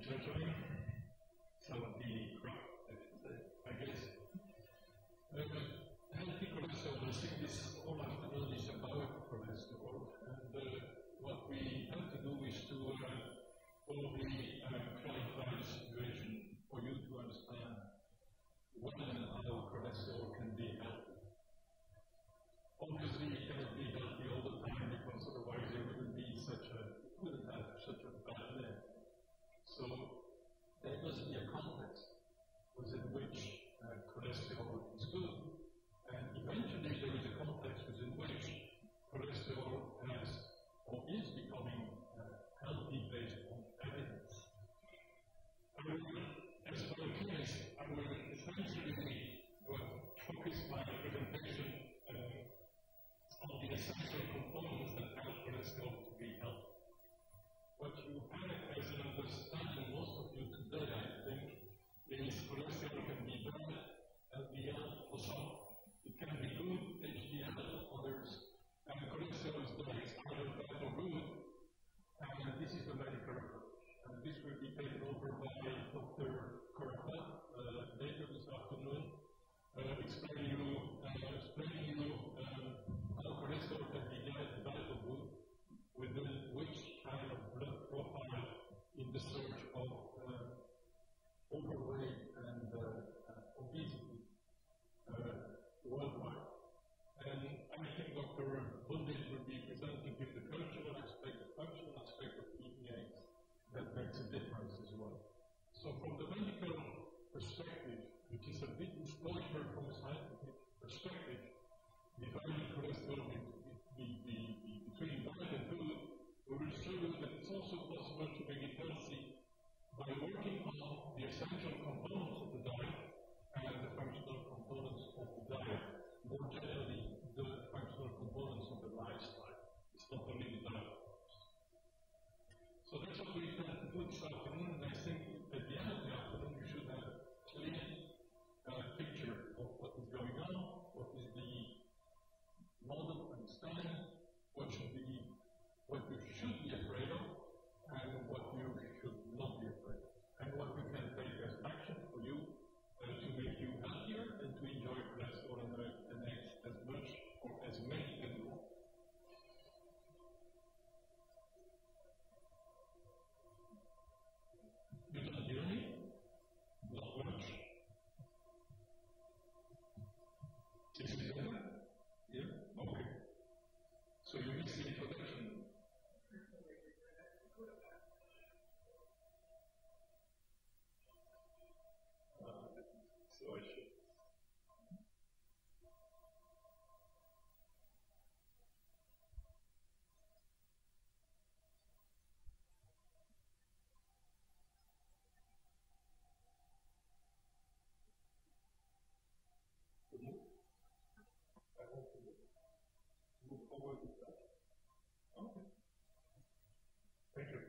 treasury, some of the crop, I guess. Healthy cholesterol, I think this whole afternoon is about cholesterol, and what we have to do is to probably clarify the situation for you to understand when and how cholesterol can be healthy. Obviously, it cannot be healthy all the time because otherwise it wouldn't have such a bad name. So there must be a context within which cholesterol is good, and eventually there is a context within which cholesterol has or is becoming healthy based on evidence. As biochemists, I will essentially focus my presentation on the essential components that help cholesterol to be healthy. What you have as an understanding, most of you today, I think, is cholesterol can be bad, LDL for some. It can be good, HDL for others. And cholesterol is either bad or good. And this is the medical approach. And this will be taken over by Dr. Korapa later this afternoon, explaining you how cholesterol can be bad or good, within which kind of blood profile in the search of overweight and obesity worldwide. And I think Dr. Bundit will be presenting you the functional aspect of eating eggs that makes a difference as well. So from the medical perspective, which is a bit distorted from a scientific perspective, dividing cholesterol between bad and good, we will show you that it's also possible to make it healthy by working on the essential components of the diet and the functional components of the diet. More generally, the functional components of the lifestyle. It's not only the diet. So that's what we plan to do this afternoon, and I think at the end of the afternoon you should have a clear picture of what is going on, what is the model understanding, what you should be afraid of, and what you should not be afraid of, and what we can take as action for you to make you healthier and to enjoy cholesterol and eggs as much or as many as you want. You can hear me? Not much. Is it better? Yeah? Okay. So you missed the introduction. So I should. I want to move forward with that. Okay. Thank you.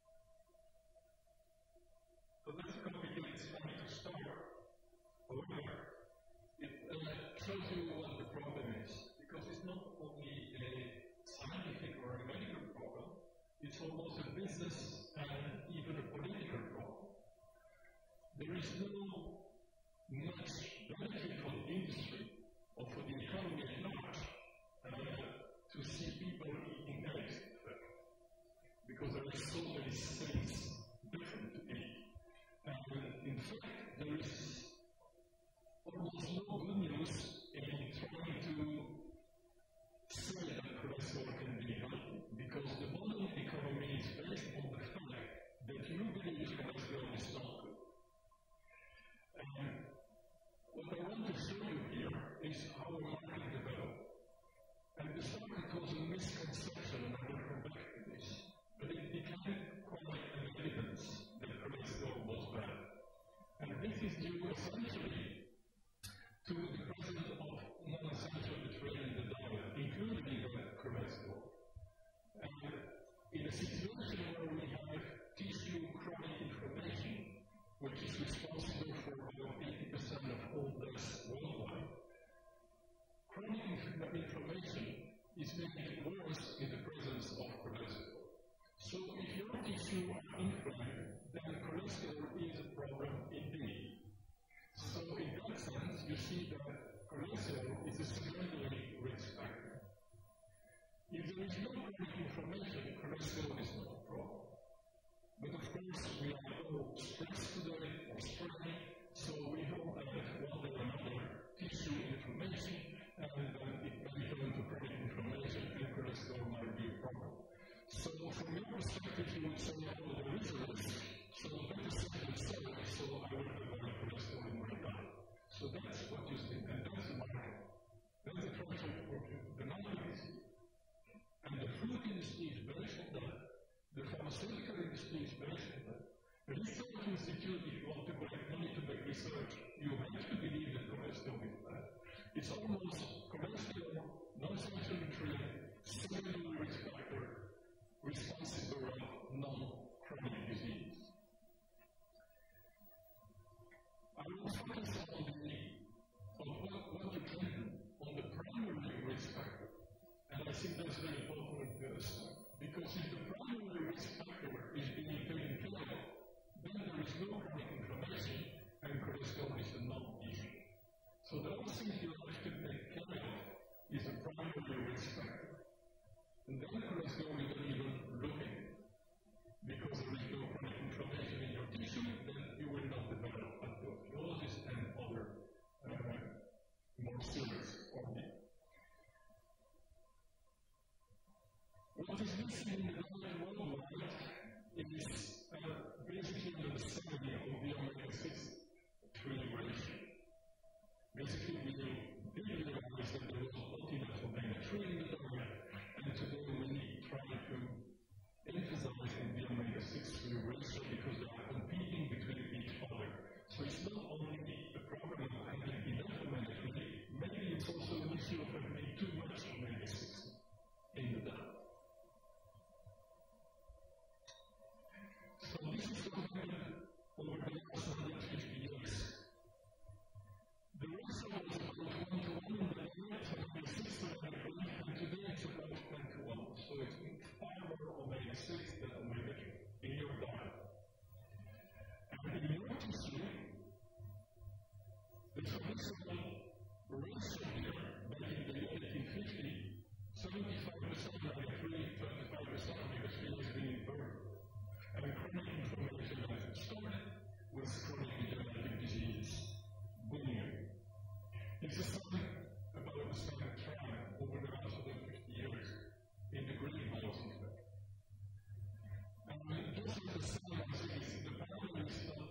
So that's a complicated slide to start. However, it shows you what the problem is, because it's not only a scientific or a medical problem, it's almost a business and even a political problem. There is no much benefit for the industry or for the economy at large to see people eating eggs, because there are so many things different to eat. And in fact, there is almost no good news in trying to say that cholesterol can be healthy, because the modern economy is based on the fact sense, you see that cholesterol is a secondary risk factor. If there is no chronic inflammation, cholesterol is not a problem. But of course, we are all stressed today or stressed, so we all have one or another tissue inflammation, and it may turn to chronic inflammation, and cholesterol might be a problem. So from your perspective, you would say, oh, there is a risk, so better safe than sorry, so I will have cholesterol in my diet. So that's what you think, and that's the market. That's the threshold for you. The market is here. And the food industry is based on that. The pharmaceutical industry is based on that. The research institute, if you want to collect money to make research, you have to believe that cholesterol is bad. It's almost cholesterol, non-essential nutrient, secondary risk factor, responsible for non-chronic disease. I will focus on what you can do on the primary risk factor. And I think that's very important to understand. Because if the primary risk factor is being taken care of, then there is no chronic inflammation, and cholesterol is a non-issue. So the only thing you have to take care of is the primary risk factor. And then cholesterol is not even looking. Because there is no chronic inflammation in your tissue, then you will not develop osteoporosis and other more serious problems. What is missing in the diet worldwide is basically an understanding of the omega-6 ratio. Basically, we did realize that there was not enough omega-3 in the diet, and today we try to emphasize on the omega-6 ratio because they are competing between each other. So it's not only a problem of having enough omega-3, maybe it's also an issue of having too much omega-6 in the diet. So this is what happened over the last 150 years. The ratio was about 1 to 1 in the diet, omega-6 to omega-3, and today it's about 10 to 1. So it's far more omega-6 than omega-3 in your diet. And in your tissue, the traditional ratio here, back in the year 1850, 75% omega-3, 25% omega-3 has been inverted. And chronic inflammation has started with chronic degenerative disease booming. It's a sign about the same trend over the last 150 years in the greenhouse effect. And just as the sign is the pattern is not.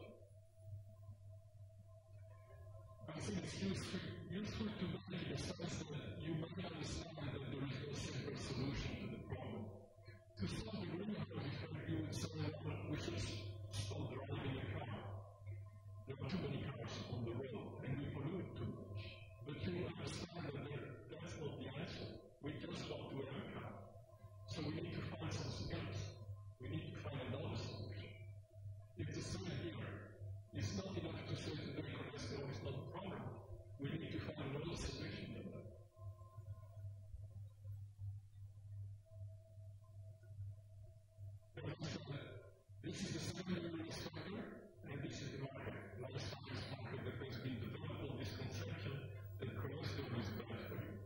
I think it's useful to make in the sense that you may understand that there is no simple solution to the problem. To solve the greenhouse effect, you would say, well, we should stop driving a car. There are too many cars on the road, and we pollute too much. But you understand that that's not the answer. We just want to have a car. So we need to find something else. We need to find another solution. If the same here, it's not enough to say today cholesterol is not a problem. We need to find another solution than that. This is the secondary risk factor, and this is the market, lifestyle risk market that has been developed on this conception that cholesterol is bad for you.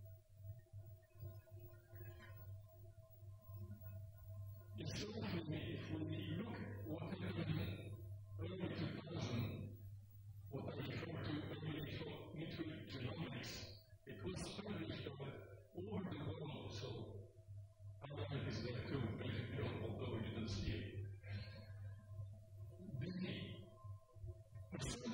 Historically, if we look at what happened in early 2000, what I refer to early nutrigenomics, it was published that over the world, so Ireland is there too, basically, although you didn't see it. The percentage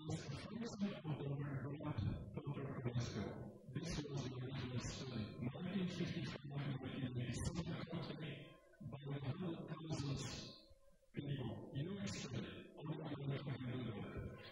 was a function of the grant total cholesterol. This was the original study. 1955-1987 country by 100,000 people. You know it's only America can do that.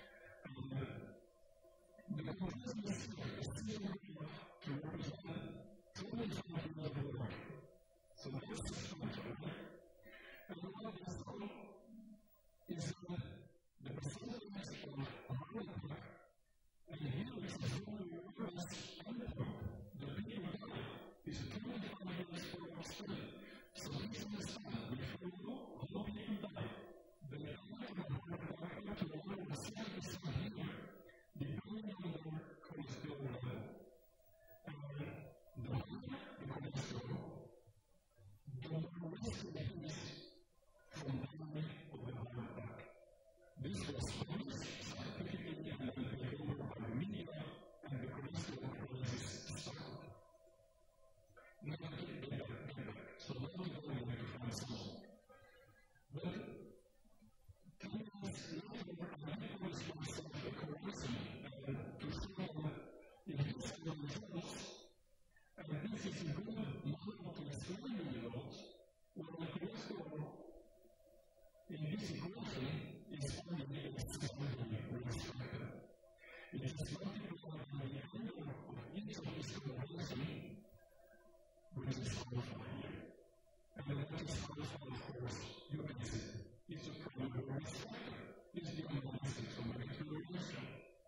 The conclusion is here, a single graph to represent 25 years of work. So that's the structure, right? And what this is that the percentage of heart attack, and here is a very rigorous endpoint. The people die is 25 years for study. So please understand, before you know how people die, the average of heart attack up to more than 70% here, depending on their cholesterol level. And the higher the cholesterol, the more risk it is from dying of the heart attack. This was published scientifically and then taken over by the media, and the cholesterol crisis started. Now to get back. So now we're going to find something. But 10 years later, I published myself a comparison to show that if these are the results, and this is a good model to explain the results, where the cholesterol in this equation is only a secondary risk factor. It is multiplied by the angle of each of these combinations, which is alpha here. And what is alpha, of course, you can see, is a primary risk factor. It's the analysis of molecular relation.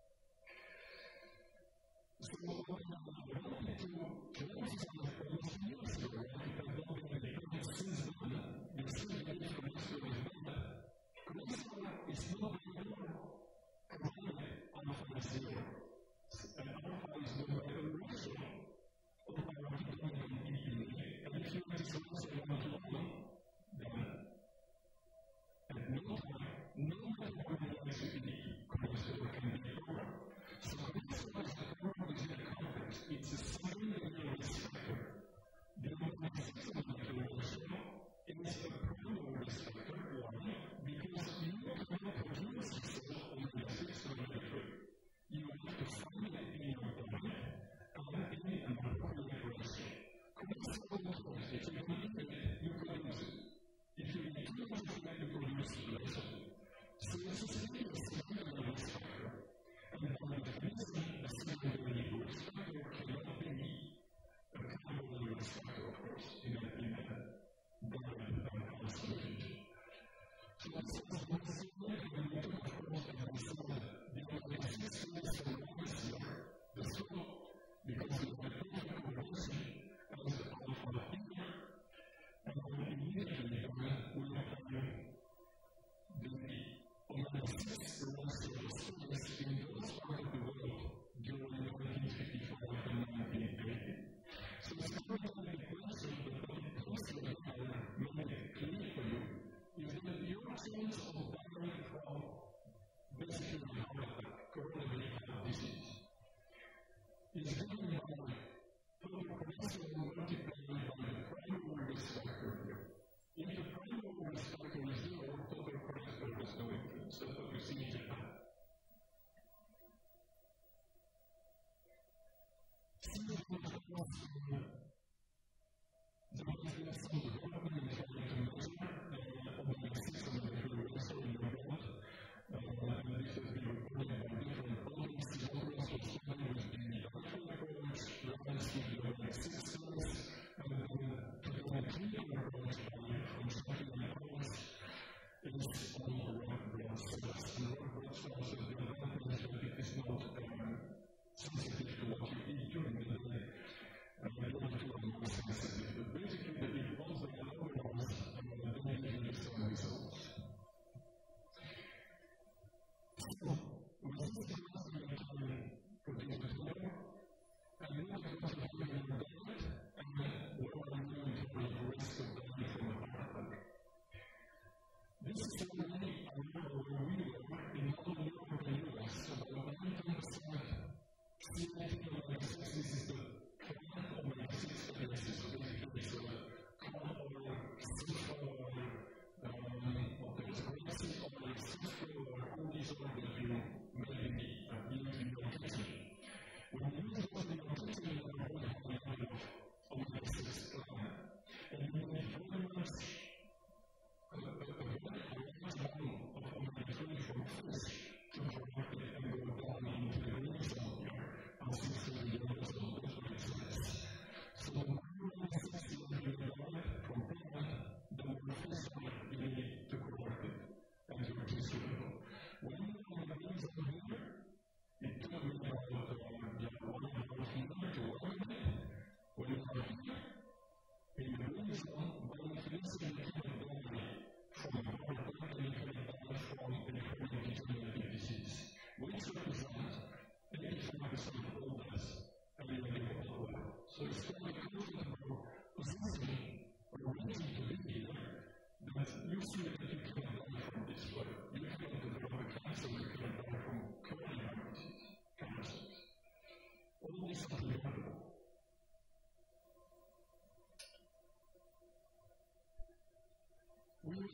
So what I wanted to close on almost years ago, right? I've not been independent since then. You see the cholesterol is bad. Cholesterol is not anymore provided alpha is zero. And alpha is the ratio of arachidonic and EPA. And if you want to also 1-to-1, then at no time, no matter how many times you eat, cholesterol can be lower. So cholesterol is the problem within the context. It's a secondary risk factor. The omega-6 molecular ratio is a primary risk factor. Why? Because you cannot produce yourself omega-6 molecule. You have to find it in your diet and in an appropriate ratio. Cholesterol controls, if you don't eat it, you produce it. If you eat too much of it, you produce less of it. So this is really a secondary risk factor. And by definition, a secondary risk factor cannot be a primary risk factor, of course, in a diet health relationship. So this is one significant method, of course, as we saw, the omega-6 cholesterol is here, the slope, because we have a perfect correlation as the alpha here, and then immediately we apply the omega-6 ratio studies in those parts of the world during 1955 and 1980. So it's not really the question, but what it comes to make it clear for you is that your chance of dying from basically heart attack, coronary heart disease, is given by total cholesterol multiplied by the primary risk factor here. If the primary risk factor is zero, total cholesterol has no influence. That's what we see in Japan. There has been some development in trying to measure omega-6 molecular ratio in your blood, and this has been reported by different bodies. Zebras was studied with the dietary approach, Rams with the omega-6 studies, and then the clinical approach from Shaki and others is on red blood cells. And red blood cells has been advantage that it is not sensitive to what you eat during the day. And the other two are more sensitive. But basically, it was that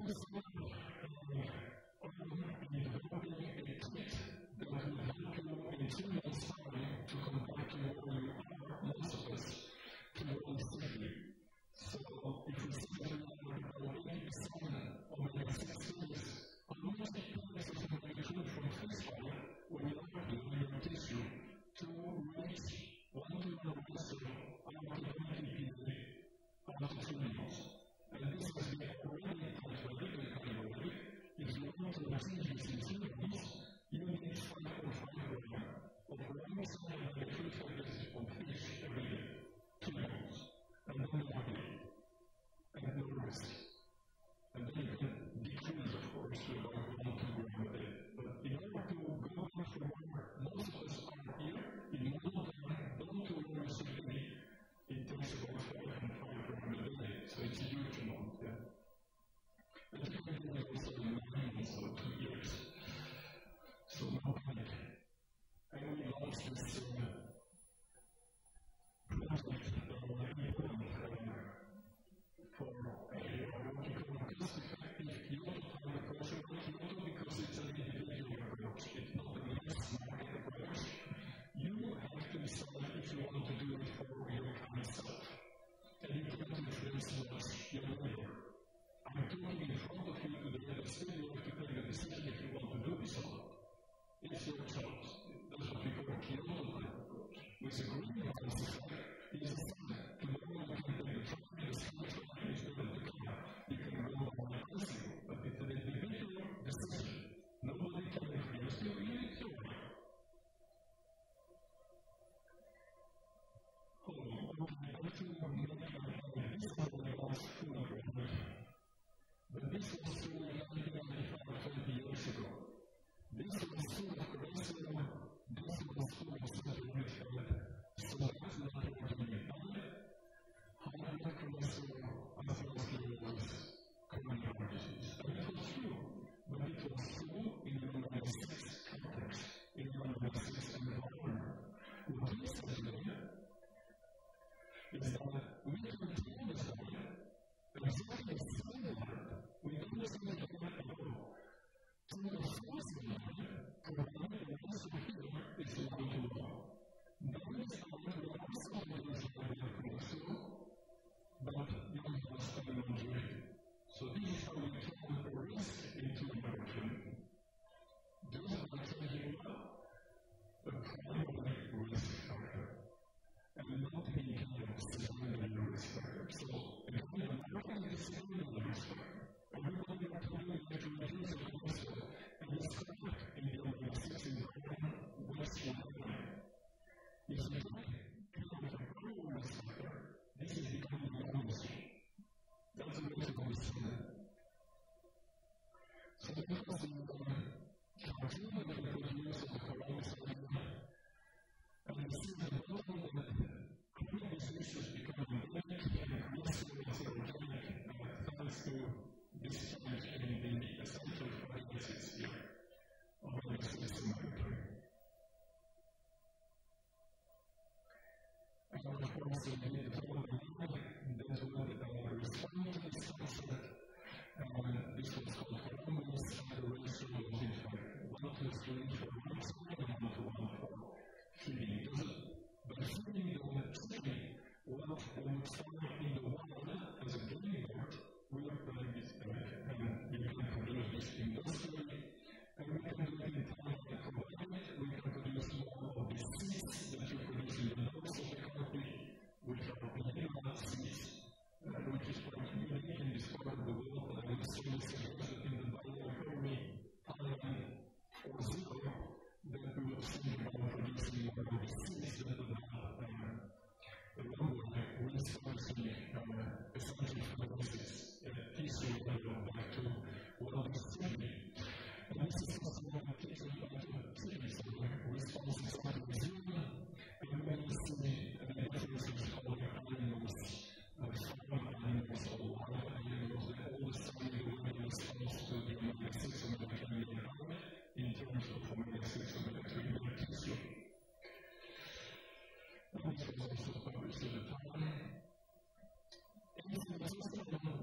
This was also published at the time.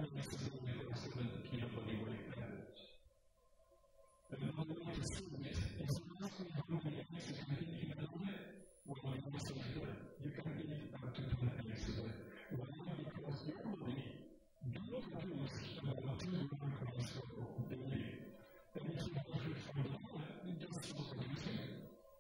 flexibility of 7 kilobody weight average. Another way to see it is to ask me how many eggs you can eat in a day. Well, you also you can eat up to 10 eggs a day. Why? Because your body does produce about 2 grams of cholesterol daily. And if you have it from the diet, you just stop producing it.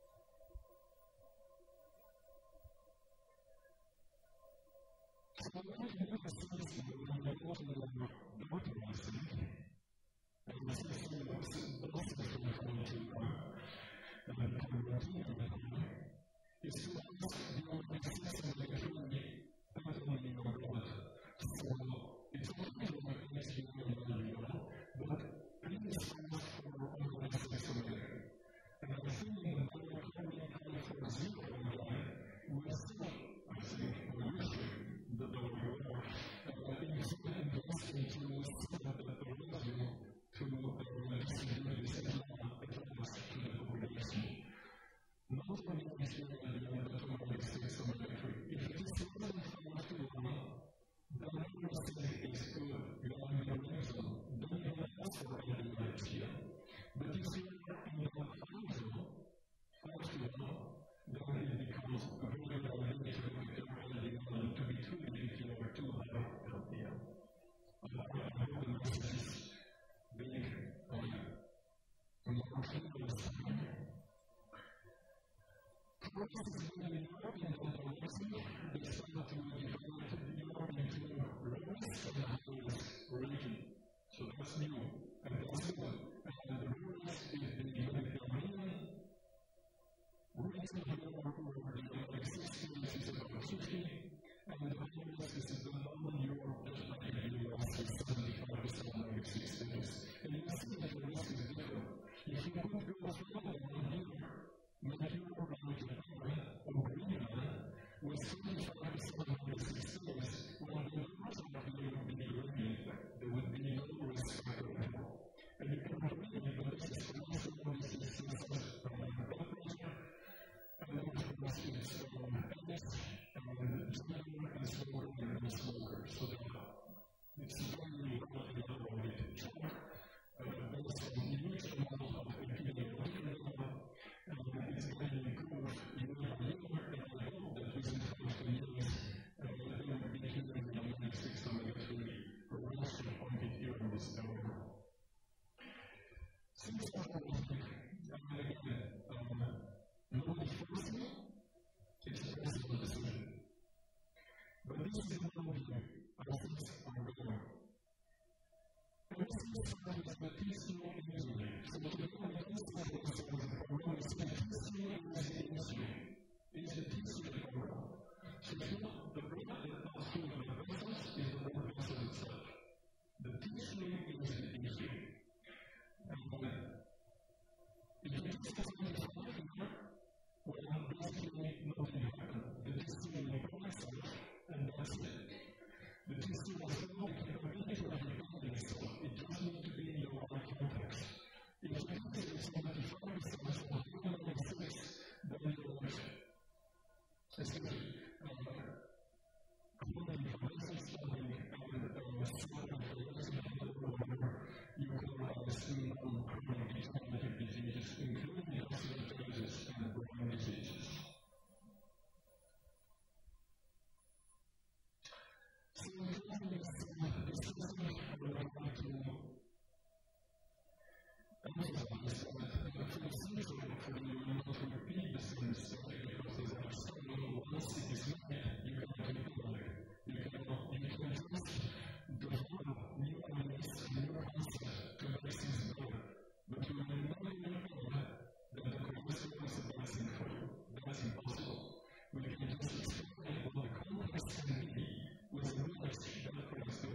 So what you do is when you go to the doctor, I think, and you see some doses from trying to become routine in the body, is to ask the omega-6 and omega-3 pattern in your blood. So it's not really like HDL and LDL, but please ask for omega-6 omega-3. And I think in the biochemical for zero again, we're still, I think, or usually, the lower you are, investing to set up a revenue to distribute this at last to the population. Not only is there a limit of omega-6 omega-3. If it is less than 5 to 1, then omega-6 is good. You are in the red zone. Then you have asked for LDL here. But if you are in the 5 zone, 5 to 1, then it becomes very limited to look at your LDL and to be treated if you are too high LDL. I hope the message is being more clear this time. Progress is going in Europe in autonomy. They started to develop Europe into lowest and highest region. So that's new. And that's good. And the lowest is the Mediterranean region here where the omega-6 is about 50. And the highest is the non-Europe, just like the US, with 75% omega-6 status. And you see that the risk is different. If you could go further in here, make Europe like Japan or Greenland with 75% omega-6 status, well, the rest of Europe would be green. There would be no risk at all. And you can believe that this is cholesterol, this is blood pressure, and then of course it's MS, and gender, and smoker, and smoker. So it's very well elaborated drug based on huge amount of epidemiological data, and it's going to improve year by year, and I hope that within 5 years there will be clearing the omega-6 omega-3 ratio pointed here in this area. Since I was and again, nobody forced me, it's a personal decision. But this is one view, I think, are better. And this is the TCO injury. So today, when I start this, when we say TCO is the issue, is the TCO program. So if you look, the blood that passes through the vessels is the blood vessel itself. The TCO is the issue. And if you just continue to fight here, well, basically nothing happened. The TCO will itself, and that's it. The TCO is not the capability of repairing itself. It just needs to be in the right context. If you can say 75% of the omega-6, then you're essentially cloning information studying and swapping information or whatever you can assume on chronic degenerative diseases, including osteoarthritis and brain diseases. So in closing this discussion, I would like to emphasize that for the future, hopefully you will not repeat the same mistake, because as I've studied, once it is made, you cannot repeat it. You can just develop new ideas and new concepts to make things better, but you will never know that the cholesterol is the best thing for you. That is impossible. We can just explain what the context can be with a knowledge that cholesterol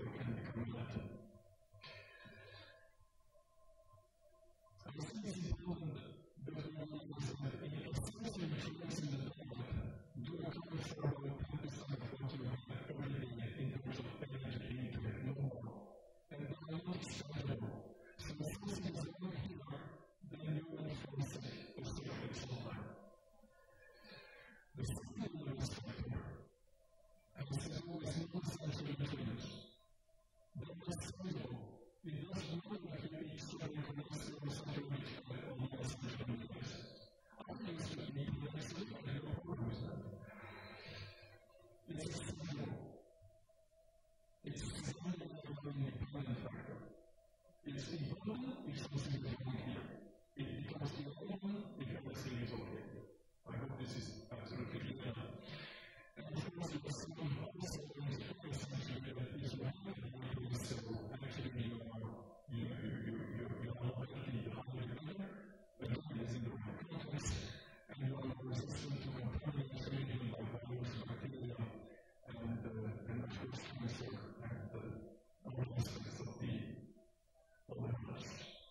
It's not an independent factor. It's important if something is wrong here. It becomes irrelevant if everything is okay. I hope this is absolutely clear. And of course, there was some also essentially that if you have a European cell, actually you are not likely to have it better, but it is in the right context, and you are resistant to contamination even by virus, bacteria, and of course cancer, and all aspects of the health.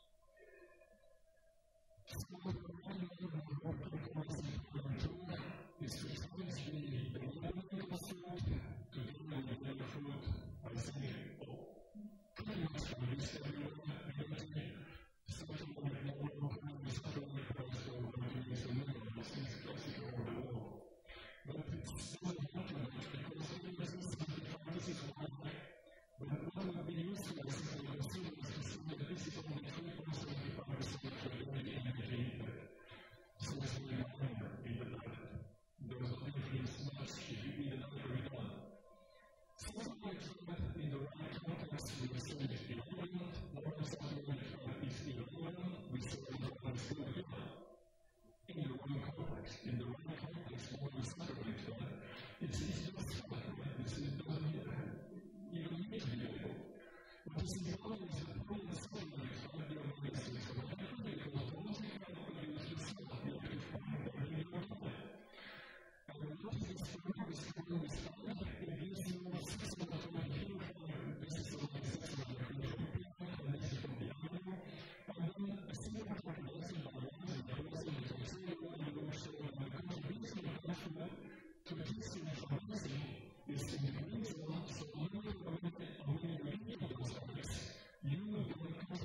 So what I is to change the label of food to the label of food. I think pretty much released everywhere, everything, something like no community price for continuation minimum. This is classic around the world. But it doesn't help too much because this is why what would be useful as a consumer is to see that this is only 3.75% for every energy input. So it's very minor in the diet. Does not influence much if you eat another every day. Something like that in the right context we will say is irrelevant. What is something like that is irrelevant, we say that is still here. In the wrong context. In the right context, what is something like that? It's just fun, right? It doesn't even need to be labeled. What is important is that when it's something like that, your body says, well, because once you can produce the cell, you have to find that in your body. And what is this product is coming with time? It gives you 620 kilograms. This is only 600 kilograms from this is from the animal. And then a single population by one is present with a single universal, and the contribution of that food to this information is in the green zone, so when you eat those habits, you don't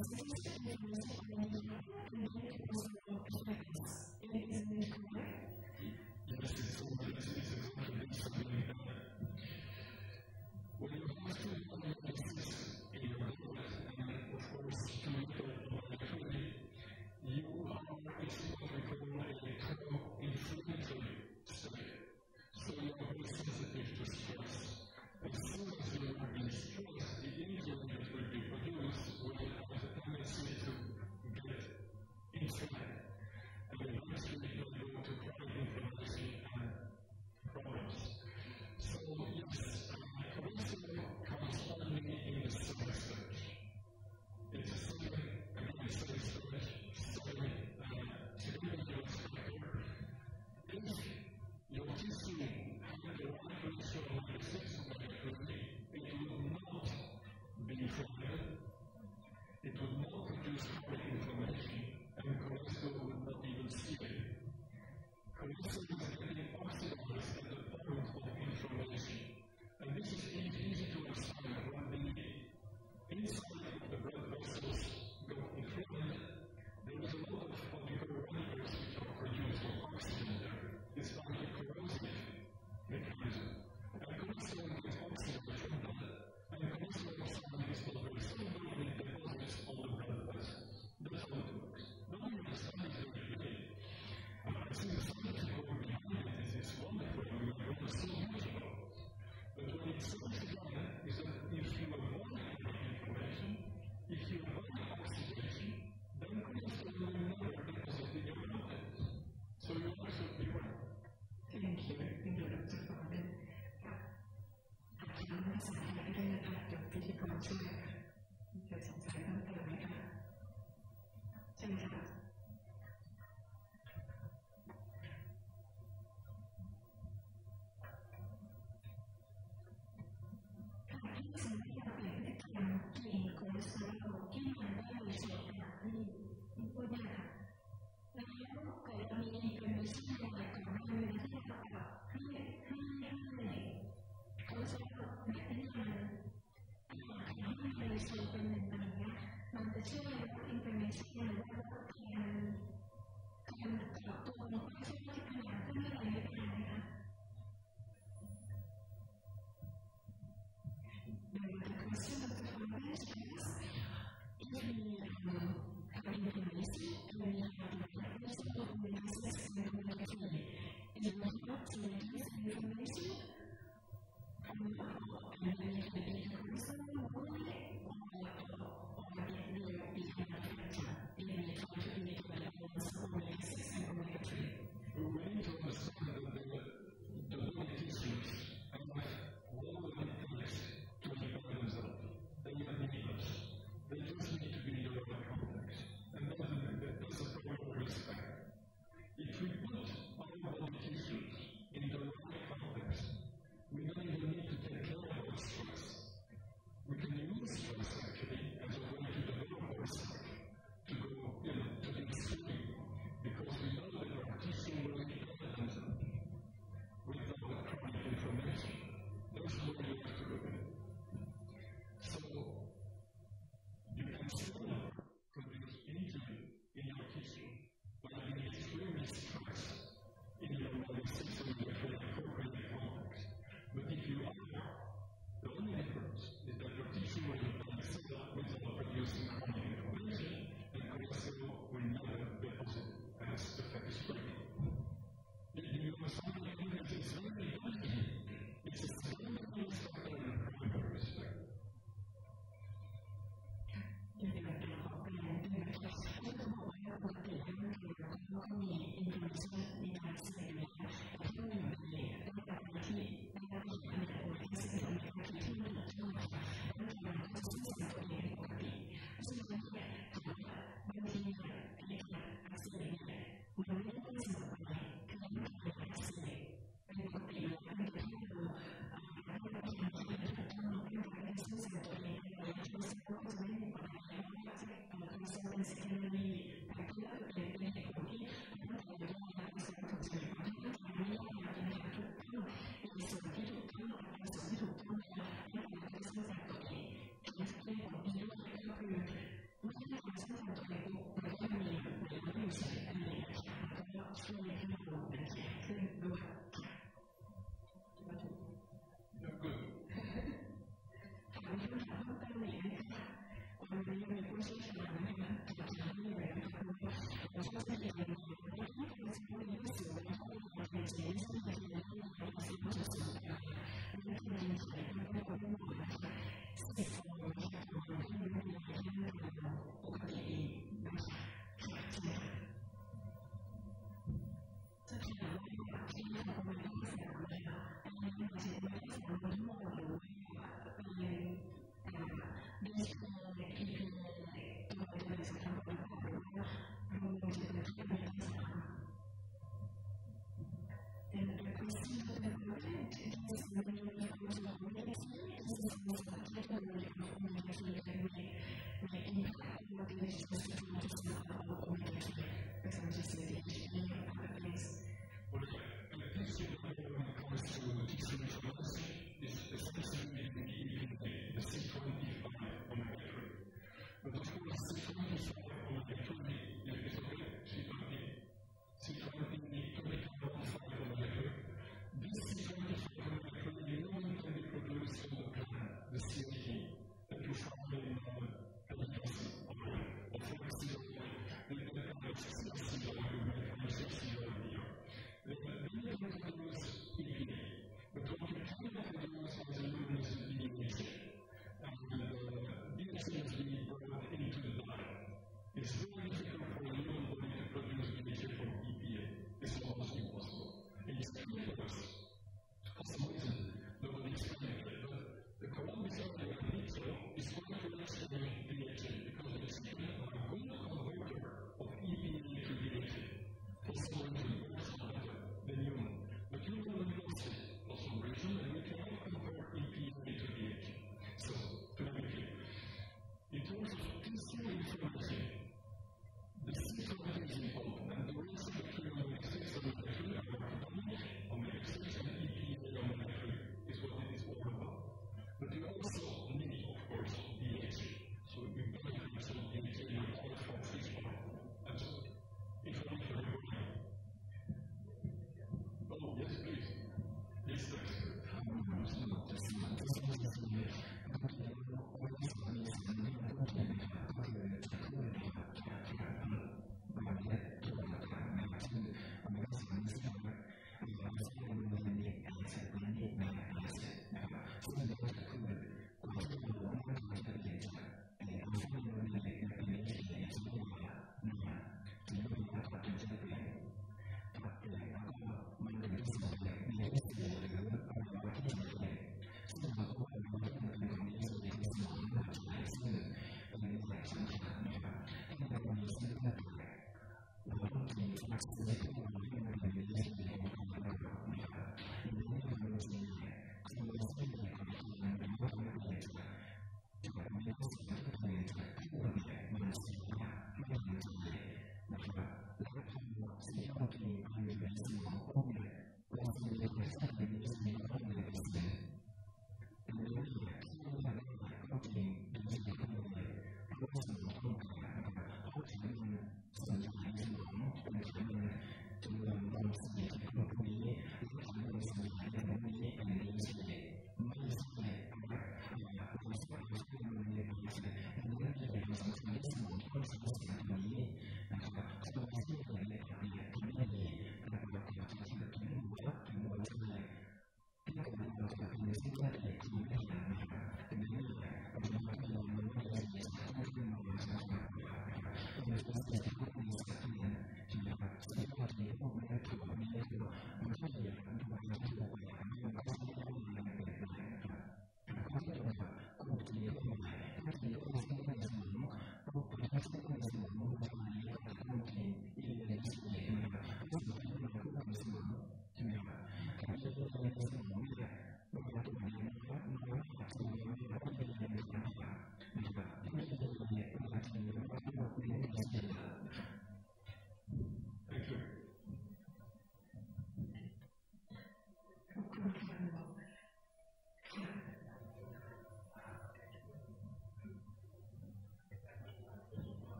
We can use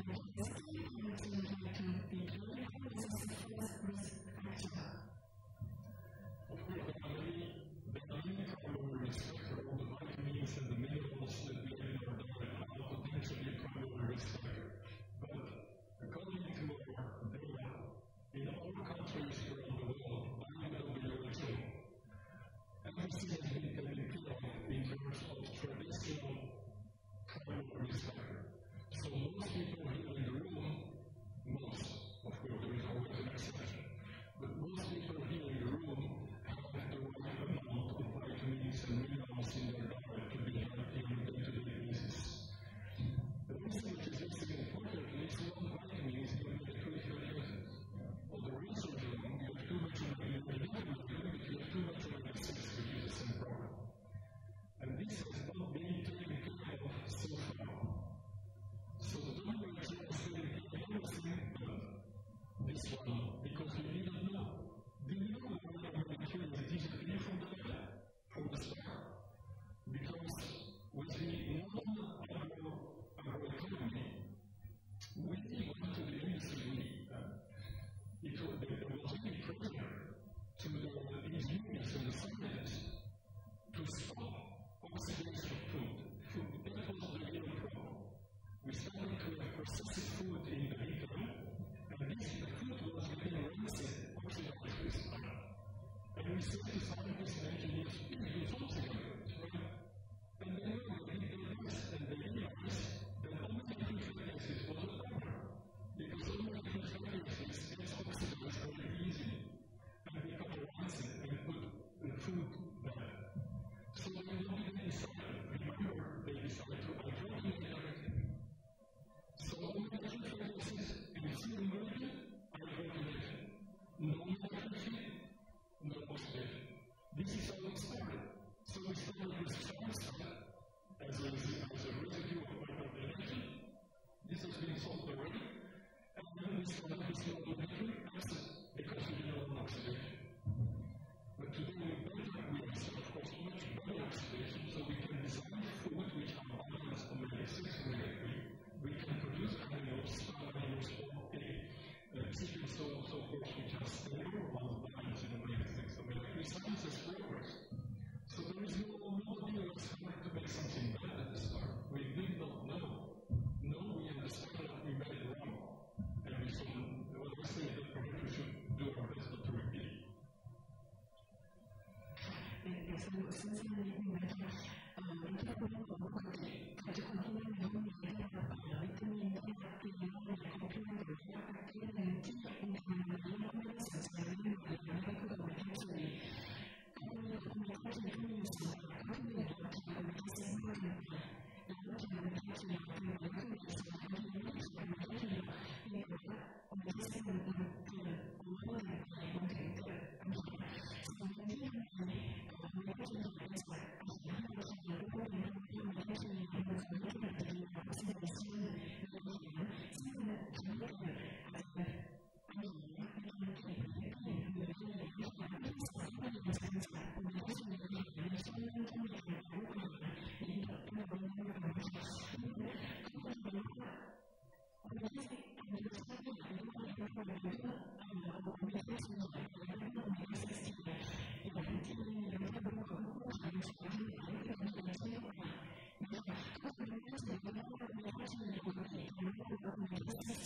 Gracias.